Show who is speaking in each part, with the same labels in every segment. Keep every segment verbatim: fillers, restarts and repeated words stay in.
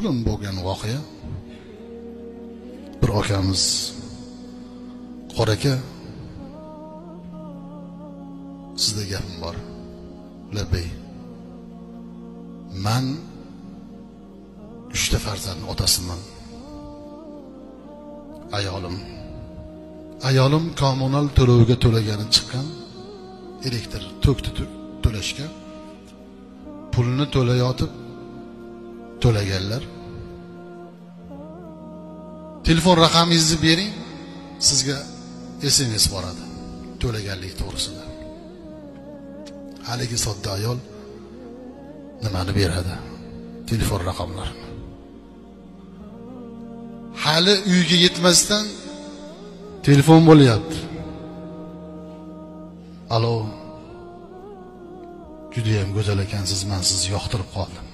Speaker 1: bugun bo'lgan voqea. Bir akamiz Qor aka, sizda gapim bor. Labbay. Men uchta farzandning otasiman. Ayolim ayolim kommunal to'lovga to'lagani chiqqan, elektr tokni to'lashga pulni to'layotib to'laganlar. Telefon raqamingizni bering, sizga S M S boradi to'laganlik to'g'risida. Haligi sodda ayol nimani beradi? Telefon raqamlarini. Hali uyga yetmasdan telefon bo'lyapti. Alo. Juda ham go'zal ekansiz, men sizni yoqtirib qoldim.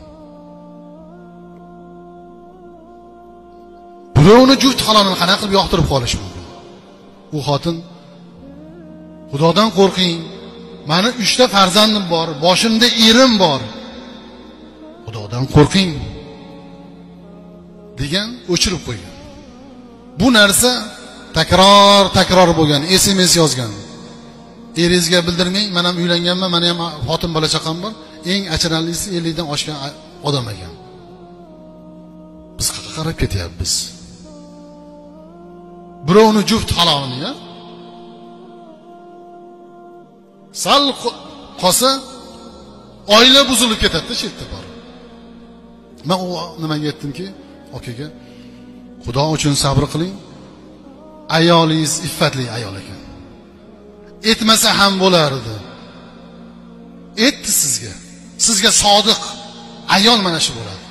Speaker 1: Birovni juft halolini qanaqa qilib yoqtirib qolish mumkin? U xotin, Xudodan qo'rqing. Meni uchta farzandim bor, boshimda erim bor. Xudodan qo'rqing degan o'chirib qo'ygan. Bu narsa takror takror bo'lgan, S M S yozgan. Eringizga bildirmang, men ham uylanganman, meni ham xotin bola chaqam bor. Eng achinarlisi ellik dan oshgan odam ekan. Biz qayerga qarab ketyapmiz? Birovni juft halolini, ya. Sal qolsa oila buzilib ketadi, chetda bor. Men u nimaga aytdimki, okaga, Xudo uchun sabr qiling. Ayolingiz iffatli ayol ekan. Etmasa ham bo'lardi. Etdi sizga. Sizga sodiq ayol mana shu bo'ladi.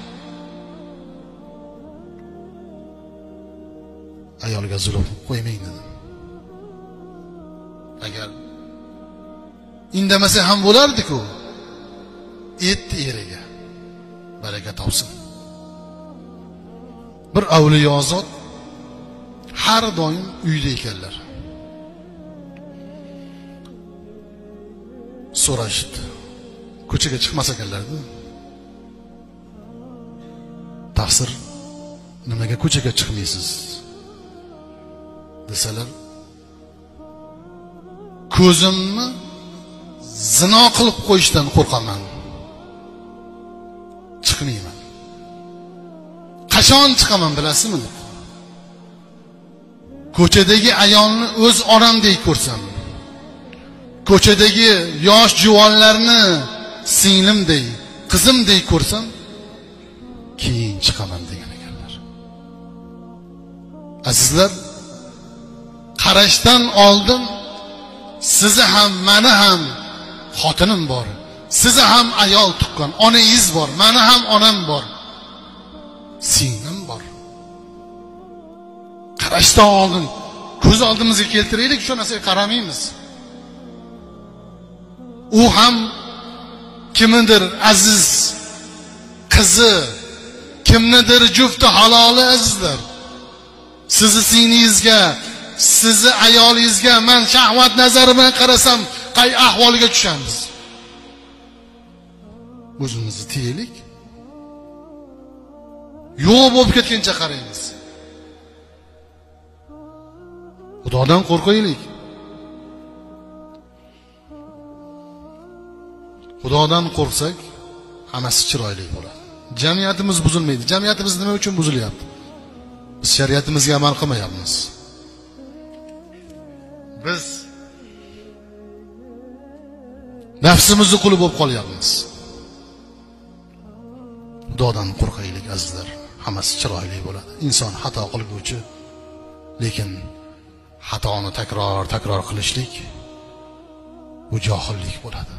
Speaker 1: Ayolga zulm qo'ymang dedim. Agar indamasa ham bo'lardi-ku. Etdi eriga. Baraka topsin. Bir avliyo zot har doim uyda ekanlar. So'rashdi. Ko'chaga chiqmas ekanlar-da. Tafsir, nimaga ko'chaga chiqmaysiz? Desalar, ko'zimni zino qilib qo'yishdan qo'rqaman. Chiqmayman. Qachon chiqaman bilasizmi? Ko'chadagi ayolni o'z onamdek ko'rsam, ko'chadagi yosh juvonlarni singlimdek, qizimdek ko'rsam, keyin chiqaman degan ekanlar. Azizlar, qarashdan oldin sizni ham, meni ham xotinim bor. Sizni ham ayol tuqqan onangiz bor, meni ham onam bor. Singlim bor. Qarashdan oldin ko'z oldimizga keltiraylik, shu narsaga qaramaymiz. U ham kimnidir aziz qizi, kimnidir jufti haloli azizlar. Sizni singlingizga, sizni ayolingizga men shahvat nazari bilan qarasam, qay ahvolga tushamiz? O'zimizni tiyaylik. Yo'q bo'lib ketgancha qaraymiz. Xudodan qo'rqaylik. Xudodan qo'rqsak, hammasi chiroyli bo'ladi. Jamiyatimiz buzilmaydi. Jamiyatimiz nima uchun buzilyapti? Biz shariatimizga amal qilmayapmiz. Biz nafsimizni quli bo'lib qolyapmiz. Xudodan qo'rqaylik azizlar. Hammasi chiroyli bo'ladi. Inson xato qilguvchi, lekin xatoni takror takror qilishlik bu johillik bo'ladi.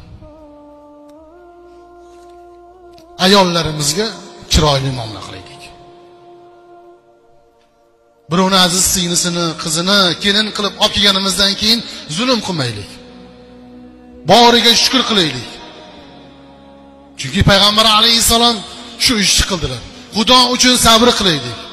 Speaker 1: Ayollarimizga chiroyli muomala qilaylik. Birovni aziz singlisini, qizini kelin qilib olib kelganimizdan keyin zulm qilmaylik. Boriga shukr qilaylik. Chunki payg'ambar alayhisalom shu ishni qildilar. Xudo uchun sabr qilaylik.